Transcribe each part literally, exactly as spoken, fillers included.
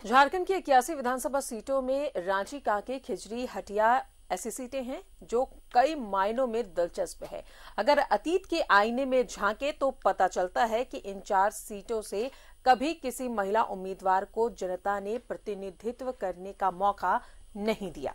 झारखंड की इक्यासी विधानसभा सीटों में रांची, कांके, खिजरी, हटिया ऐसी सीटें हैं जो कई मायनों में दिलचस्प है। अगर अतीत के आईने में झांके तो पता चलता है कि इन चार सीटों से कभी किसी महिला उम्मीदवार को जनता ने प्रतिनिधित्व करने का मौका नहीं दिया।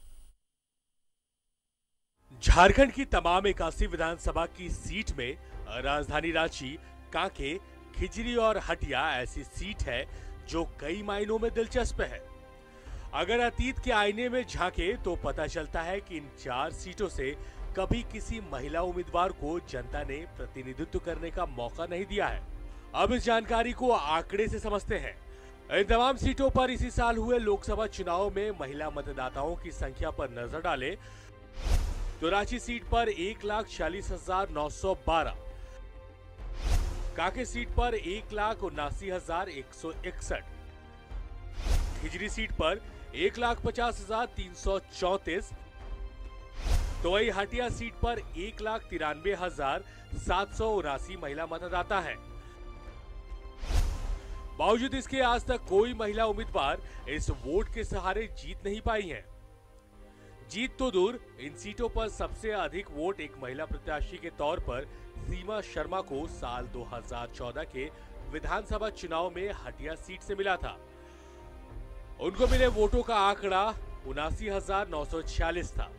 झारखंड की तमाम इक्यासी विधानसभा की सीट में राजधानी रांची, कांके, खिजरी और हटिया ऐसी सीट है जो कई मायनों में दिलचस्प है। अगर अतीत के आईने में झांके तो पता चलता है कि इन चार सीटों से कभी किसी महिला उम्मीदवार को जनता ने प्रतिनिधित्व करने का मौका नहीं दिया है। अब इस जानकारी को आंकड़े से समझते हैं। इन तमाम सीटों पर इसी साल हुए लोकसभा चुनाव में महिला मतदाताओं की संख्या पर नजर डालें तो रांची सीट पर एक लाख छियालीस हजार नौ सौ बारह, कांके सीट पर एक लाख उन्नासी हजार एक सौ इकसठ, खिजरी सीट पर एक लाख पचास हजार तीन सौ चौंतीस, तो वही हटिया सीट पर एक लाख तिरानवे हजार सात सौ उनासी महिला मतदाता है। बावजूद इसके आज तक कोई महिला उम्मीदवार इस वोट के सहारे जीत नहीं पाई है। जीत तो दूर, इन सीटों पर सबसे अधिक वोट एक महिला प्रत्याशी के तौर पर सीमा शर्मा को साल दो हज़ार चौदह के विधानसभा चुनाव में हटिया सीट से मिला था। उनको मिले वोटों का आंकड़ा उनासी हजार नौ सौ छियालीस था,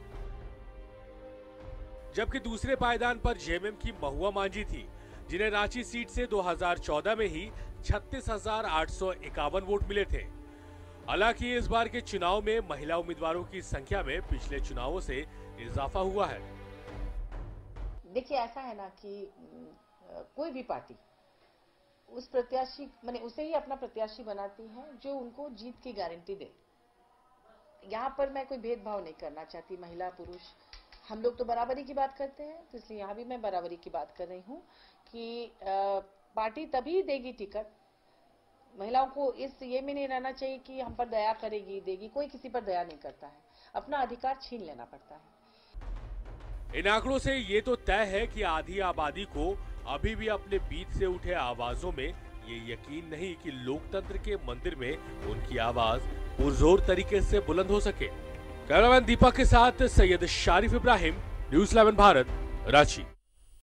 जबकि दूसरे पायदान पर जेएमएम की महुआ मांझी थी, जिन्हें रांची सीट से दो हज़ार चौदह में ही छत्तीस हजार आठ सौ इक्यावन वोट मिले थे। हालांकि इस बार के चुनाव में महिला उम्मीदवारों की संख्या में पिछले चुनावों से इजाफा हुआ है। देखिए, ऐसा है ना कि कोई भी पार्टी उस प्रत्याशी माने उसे ही अपना प्रत्याशी बनाती है जो उनको जीत की गारंटी दे। यहाँ पर मैं कोई भेदभाव नहीं करना चाहती, महिला पुरुष हम लोग तो बराबरी की बात करते हैं, तो इसलिए यहाँ भी मैं बराबरी की बात कर रही हूँ कि पार्टी तभी देगी टिकट। महिलाओं को इस ये में नहीं रहना चाहिए कि हम पर दया करेगी देगी, कोई किसी पर दया नहीं करता है, अपना अधिकार छीन लेना पड़ता है। इन आंकड़ों से ये तो तय है कि आधी आबादी को अभी भी अपने बीच से उठे आवाजों में ये यकीन नहीं कि लोकतंत्र के मंदिर में उनकी आवाज पुरजोर तरीके से बुलंद हो सके। कैमरामैन दीपक के साथ सैयद शारिफ इब्राहिम, न्यूज़ इलेवन भारत, रांची।